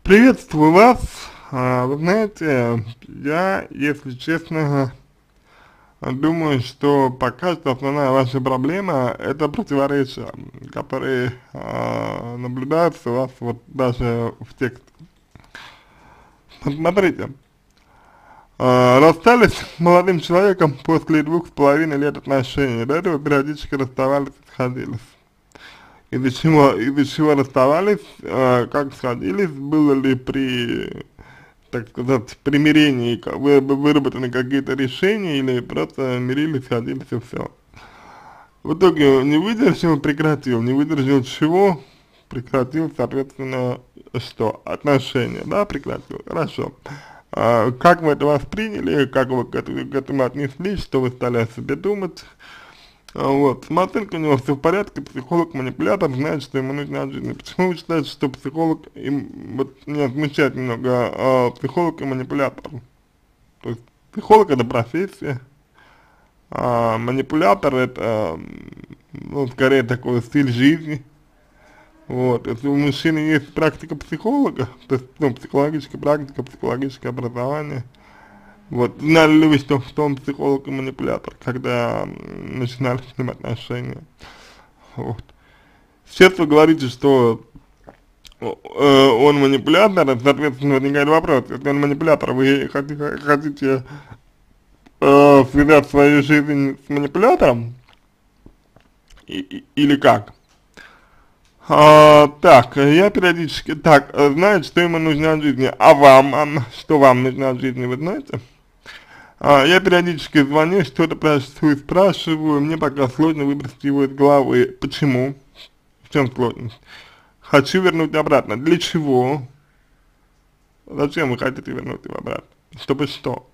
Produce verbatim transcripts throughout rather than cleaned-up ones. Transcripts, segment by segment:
Приветствую вас. А, Вы знаете, я, если честно, думаю, что пока что основная ваша проблема — это противоречия, которые а, наблюдаются у вас вот даже в тексте. Смотрите, а, расстались с молодым человеком после двух с половиной лет отношений. До этого периодически расставались и сходились. Из-за чего, из-за чего расставались, а, как сходились, было ли при, так сказать, примирении, как вы, выработаны какие-то решения, или просто мирились, сходились и все. В итоге не выдержал, прекратил, не выдержал чего, прекратил, соответственно, что? Отношения, да, прекратил, хорошо. А, как вы это восприняли, как вы к, этому, к этому отнеслись, что вы стали о себе думать? А, Вот, самооценка у него все в порядке, психолог-манипулятор знает, что ему нужно от жизни. Почему вы считаете, что психолог, им, вот меня смущает немного, а, психолог и манипулятор? То есть психолог — это профессия, а манипулятор — это, ну, скорее такой стиль жизни. Вот, если у мужчины есть практика психолога, то есть, ну, психологическая практика, психологическое образование, вот, знали ли вы, что, что он психолог и манипулятор, когда м, начинали с ним отношения? Вот. Сейчас вы говорите, что э, он манипулятор, соответственно, возникает вопрос: если он манипулятор, вы хотите, хотите э, связать свою жизнь с манипулятором, и, и- или как? А, так, я периодически, так, э, знаете, что ему нужно от жизни, а вам, а, что вам нужно от жизни, вы знаете? А, я периодически звоню, что-то спрашиваю, спрашиваю, мне пока сложно выбросить его из головы. Почему? В чем сложность? Хочу вернуть обратно. Для чего? Зачем вы хотите вернуть его обратно? Чтобы что?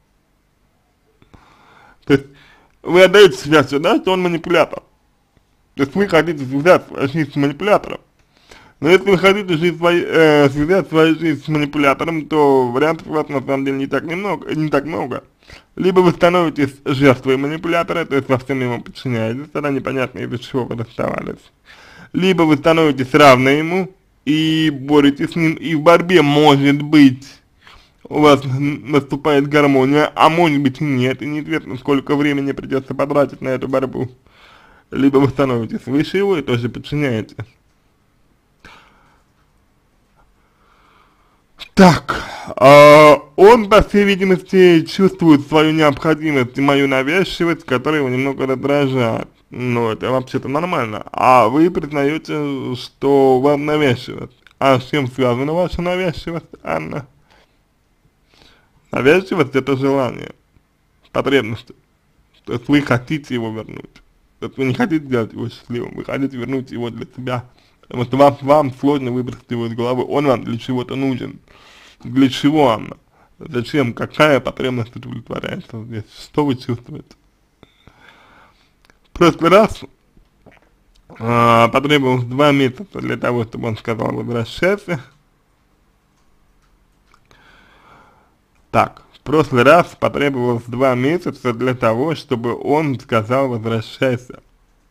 То есть вы отдаете себя сюда, что он манипулятор. То есть вы хотите связать свою жизнь с манипулятором. Но если вы хотите жить свои, э, связать свою жизнь с манипулятором, то вариантов у вас на самом деле не так немного, не так много. Либо вы становитесь жертвой манипулятора, то есть во всем ему подчиняетесь, тогда непонятно, из-за чего вы расставались. Либо вы становитесь равны ему и боретесь с ним, и в борьбе, может быть, у вас наступает гармония, а может быть и нет, и неизвестно, сколько времени придется потратить на эту борьбу. Либо вы становитесь выше его и тоже подчиняетесь. Так, а, он, по всей видимости, чувствует свою необходимость и мою навязчивость, которая его немного раздражает. Ну, это вообще-то нормально. А вы признаете, что вам навязчивость. А с чем связана ваша навязчивость, Анна? Навязчивость — это желание, потребность. То есть вы хотите его вернуть. То есть вы не хотите сделать его счастливым, вы хотите вернуть его для себя. Потому что вам, вам сложно выбросить его из головы, он вам для чего-то нужен. Для чего, Анна? Зачем? Какая потребность удовлетворяется здесь? Что вы чувствуете? В прошлый раз а, потребовалось два месяца для того, чтобы он сказал: возвращайся. Так, в прошлый раз потребовалось два месяца для того, чтобы он сказал: возвращайся.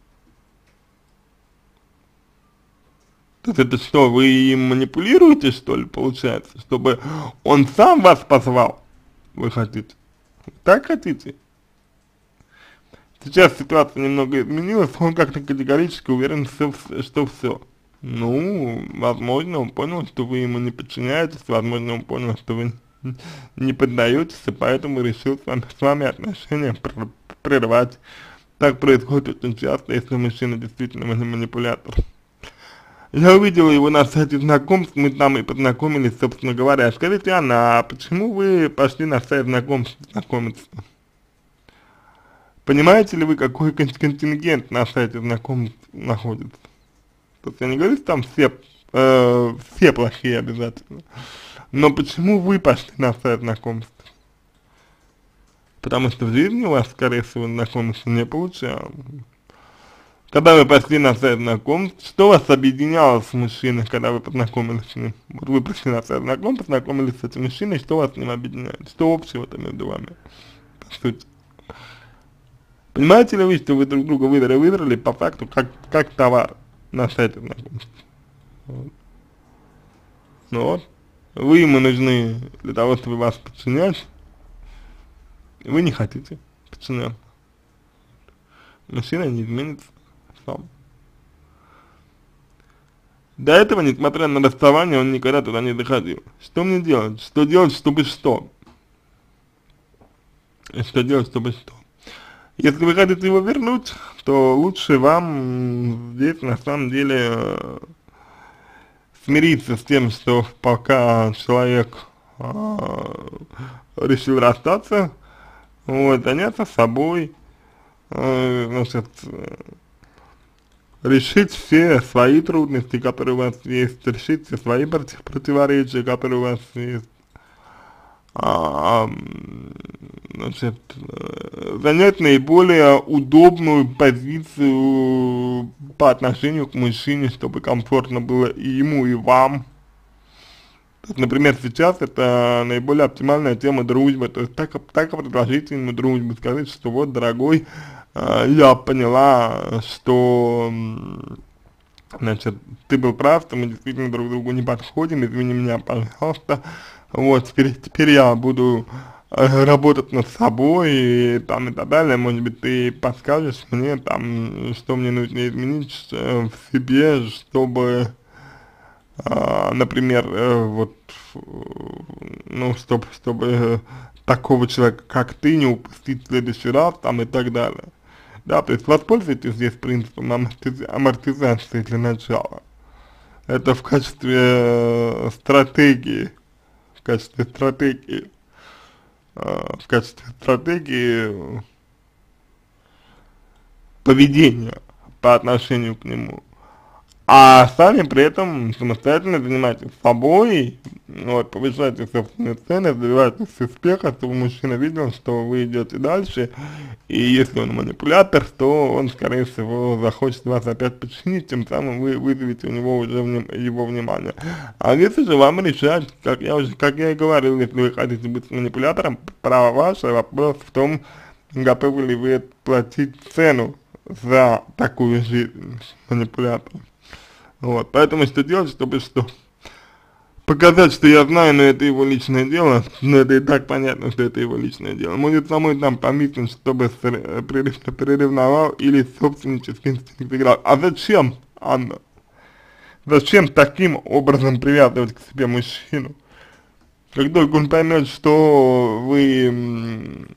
То есть это что, вы им манипулируете, что ли, получается? Чтобы он сам вас позвал? Вы хотите? Так хотите? Сейчас ситуация немного изменилась, он как-то категорически уверен, что, что все. Ну, возможно, он понял, что вы ему не подчиняетесь, возможно, он понял, что вы не поддаетесь, и поэтому решил с вами, с вами отношения прервать. Так происходит очень часто, если мужчина действительно манипулятор. Я увидела его на сайте знакомств, мы там и познакомились, собственно говоря. Скажите, Анна, а почему вы пошли на сайт знакомств знакомиться? Понимаете ли вы, какой контингент на сайте знакомств находится? То есть я не говорю, что там все, э, все плохие обязательно. Но почему вы пошли на сайт знакомств? Потому что в жизни у вас, скорее всего, знакомство не получалось. Когда вы пошли на сайт знакомств, что вас объединяло с мужчиной, когда вы познакомились с ним? Вот вы пришли на сайт знакомств, познакомились с этим мужчиной, что вас с ним объединяет? Что общего-то между вами, по сути? Понимаете ли вы, что вы друг друга выбрали, выбрали по факту как, как товар на сайте знакомств? Вот. Ну вот. Вы ему нужны для того, чтобы вас подчинять, вы не хотите подчиняться. Мужчина не изменится сам. До этого, несмотря на расставание, он никогда туда не доходил. Что мне делать? Что делать, чтобы что? Что делать, чтобы что? Если вы хотите его вернуть, то лучше вам здесь на самом деле э, смириться с тем, что пока человек э, решил расстаться, вот, заняться собой, э, значит, э, решить все свои трудности, которые у вас есть, решить все свои против, противоречия, которые у вас есть, а, значит, занять наиболее удобную позицию по отношению к мужчине, чтобы комфортно было и ему, и вам. Например, сейчас это наиболее оптимальная тема дружбы, то есть так, так предложить ему дружбу, сказать, что вот, дорогой, э, я поняла, что, значит, ты был прав, что мы действительно друг другу не подходим, извини меня, пожалуйста, вот, теперь, теперь я буду э, работать над собой, и, там, и так далее, может быть, ты подскажешь мне, там, что мне нужно изменить э, в себе, чтобы... А, например, э, вот, ну, чтобы, чтобы такого человека, как ты, не упустить в следующий раз, там, и так далее. Да, то есть воспользуйтесь здесь принципом амортиз амортизации для начала. Это в качестве э, стратегии, в качестве стратегии, э, в качестве стратегии поведения по отношению к нему. А сами при этом самостоятельно занимайтесь собой, вот, повышайте собственные ценности, добивайтесь успеха, чтобы мужчина видел, что вы идете дальше, и если он манипулятор, то он, скорее всего, захочет вас опять подчинить, тем самым вы вызовете у него уже вним, его внимание. А если же вам решать, как я уже, как я и говорил, если вы хотите быть манипулятором, право ваше, вопрос в том, готовы ли вы платить цену за такую жизнь манипулятора. Вот, поэтому что делать, чтобы что? Показать, что я знаю, но это его личное дело, но это и так понятно, что это его личное дело. Может самой там помыслить, чтобы приревновал или собственнический инстинкт играл. А зачем, Анна? Зачем таким образом привязывать к себе мужчину? Как только он поймет, что вы,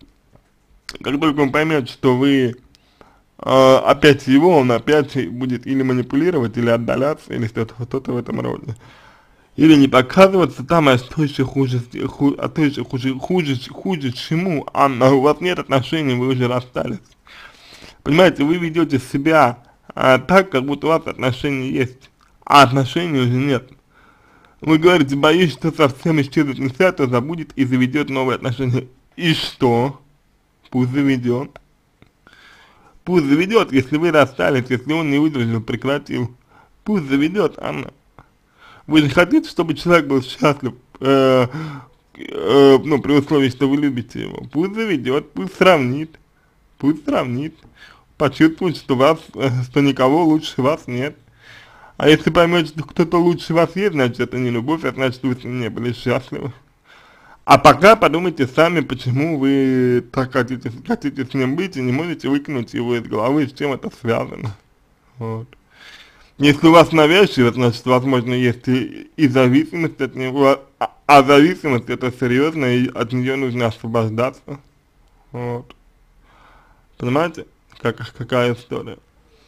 как только он поймет, что вы Uh, опять его, он опять будет или манипулировать, или отдаляться, или что-то что в этом роде. Или не показываться там, а что еще хуже, ху, а то еще хуже, хуже, хуже чему, Анна, у вас нет отношений, вы уже расстались. Понимаете, вы ведете себя а, так, как будто у вас отношения есть, а отношений уже нет. Вы говорите, боюсь, что совсем исчезнет нельзя, то забудет и заведет новые отношения. И что? Пусть заведет. Пусть заведет, если вы расстались, если он не выдержал, прекратил. Пусть заведет, Анна. Вы же хотите, чтобы человек был счастлив, э, э, ну, при условии, что вы любите его. Пусть заведет, пусть сравнит, пусть сравнит. Почувствует, что вас, э, что никого лучше вас нет. А если поймете, что кто-то лучше вас есть, значит, это не любовь, а значит, вы с ним не были счастливы. А пока подумайте сами, почему вы так хотите, хотите с ним быть и не можете выкинуть его из головы, с чем это связано. Вот. Если у вас навязчиво, значит, возможно, есть и, и зависимость от него, а, а зависимость это серьезно, и от нее нужно освобождаться. Вот. Понимаете, как, какая история?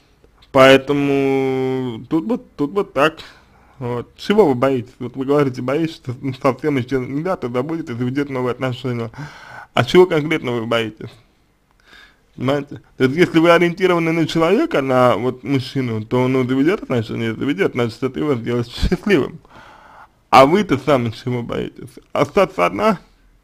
Поэтому тут вот, тут вот так. Вот. Чего вы боитесь? Вот вы говорите, боитесь, что совсем исчезнет нельзя, то забудет и заведет новые отношения. А чего конкретно вы боитесь? Понимаете? То есть, если вы ориентированы на человека, на вот мужчину, то он ну, заведет отношения, заведет, значит, это его сделает счастливым. А вы-то сами чего боитесь? Остаться одна?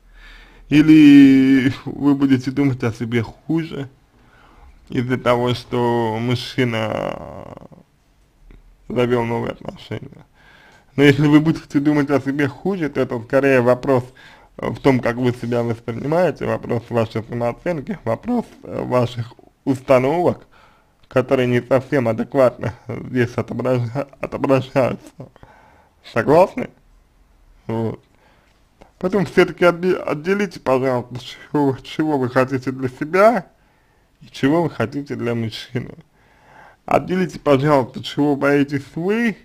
Или вы будете думать о себе хуже из-за того, что мужчина завел новые отношения? Но если вы будете думать о себе хуже, то это скорее вопрос в том, как вы себя воспринимаете, вопрос вашей самооценки, вопрос ваших установок, которые не совсем адекватно здесь отобража отображаются. Согласны? Вот. Поэтому все-таки отделите, пожалуйста, чего, чего вы хотите для себя и чего вы хотите для мужчины. Отделите, пожалуйста, чего боитесь вы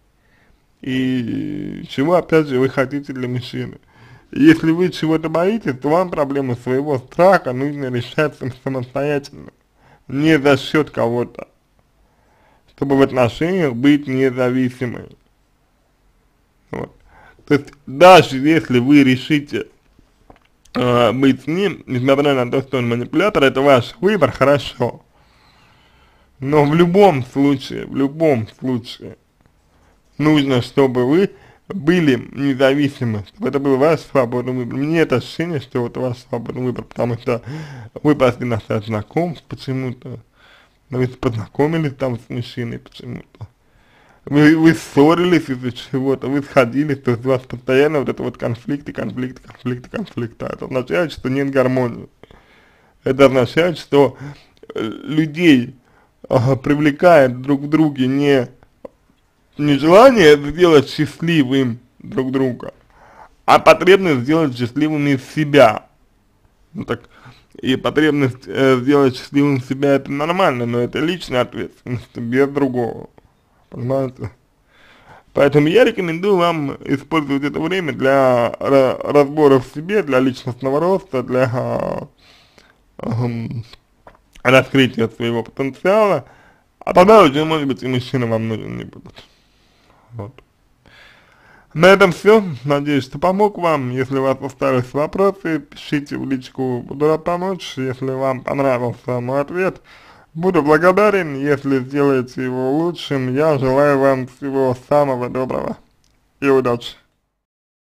и чего, опять же, вы хотите для мужчины. Если вы чего-то боитесь, то вам проблемы своего страха нужно решать самостоятельно, не за счет кого-то, чтобы в отношениях быть независимой. Вот. То есть, даже если вы решите э, быть с ним, несмотря на то, что он манипулятор, это ваш выбор, хорошо. Но в любом случае, в любом случае, нужно, чтобы вы были независимы, чтобы это был ваш свободный выбор. Мне нет ощущения, что это ваш свободный выбор, потому что вы пошли на сайт знакомств почему-то, вы познакомились там с мужчиной почему-то, вы, вы ссорились из-за чего-то, вы сходились, то есть у вас постоянно вот это вот конфликты, конфликты, конфликты, конфликты. Это означает, что нет гармонии. Это означает, что людей ага, привлекает друг в друге не не желание сделать счастливым друг друга, а потребность сделать счастливым из себя. Ну так, и потребность э, сделать счастливым себя это нормально, но это личная ответственность, без другого. Понимаете? Поэтому я рекомендую вам использовать это время для разбора в себе, для личностного роста, для э, э, раскрытия своего потенциала, а тогда уже, может быть, и мужчины вам нужны не будут. Вот. На этом все. Надеюсь, что помог вам. Если у вас остались вопросы, пишите в личку, буду рад помочь. Если вам понравился мой ответ, буду благодарен. Если сделаете его лучшим, я желаю вам всего самого доброго и удачи.